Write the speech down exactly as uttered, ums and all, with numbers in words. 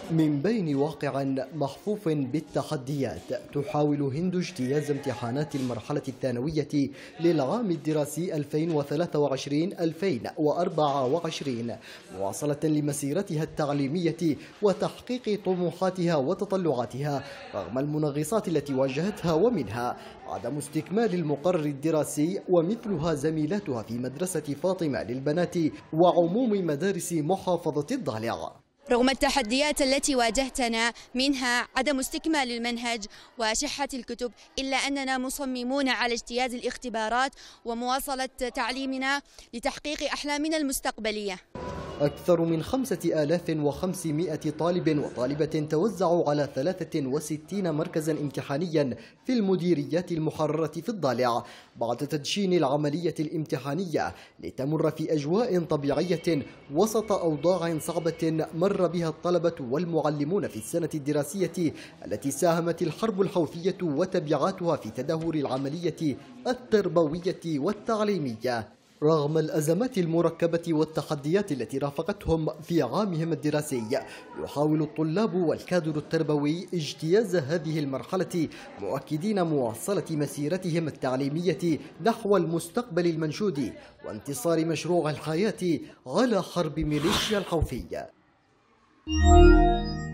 من بين واقع محفوف بالتحديات، تحاول هند اجتياز امتحانات المرحلة الثانوية للعام الدراسي ألفين وثلاثة وعشرين ألفين وأربعة وعشرين مواصلة لمسيرتها التعليمية وتحقيق طموحاتها وتطلعاتها رغم المنغصات التي واجهتها، ومنها عدم استكمال المقرر الدراسي ومثلها زميلاتها في مدرسة فاطمة للبنات وعموم مدارس محافظة الضالع. رغم التحديات التي واجهتنا منها عدم استكمال المنهج وشحة الكتب، إلا أننا مصممون على اجتياز الاختبارات ومواصلة تعليمنا لتحقيق أحلامنا المستقبلية. أكثر من خمسة آلاف وخمسمائة طالب وطالبة توزعوا على ثلاثة وستين مركزا امتحانيا في المديريات المحررة في الضالع بعد تدشين العملية الامتحانية لتمر في أجواء طبيعية وسط أوضاع صعبة مر بها الطلبة والمعلمون في السنة الدراسية التي ساهمت الحرب الخوفية وتبعاتها في تدهور العملية التربوية والتعليمية. رغم الأزمات المركبة والتحديات التي رافقتهم في عامهم الدراسي، يحاول الطلاب والكادر التربوي اجتياز هذه المرحلة، مؤكدين مواصلة مسيرتهم التعليمية نحو المستقبل المنشود وانتصار مشروع الحياة على حرب ميليشيا الخوفية.